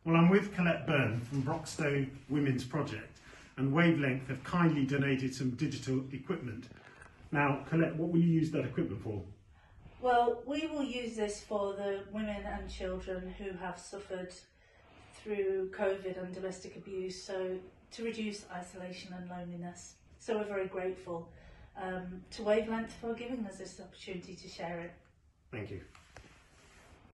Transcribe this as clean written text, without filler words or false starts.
Well, I'm with Colette Byrne from Broxtowe Women's Project, and Wavelength have kindly donated some digital equipment. Now, Colette, what will you use that equipment for? Well, we will use this for the women and children who have suffered through COVID and domestic abuse, so to reduce isolation and loneliness. So we're very grateful to Wavelength for giving us this opportunity to share it. Thank you.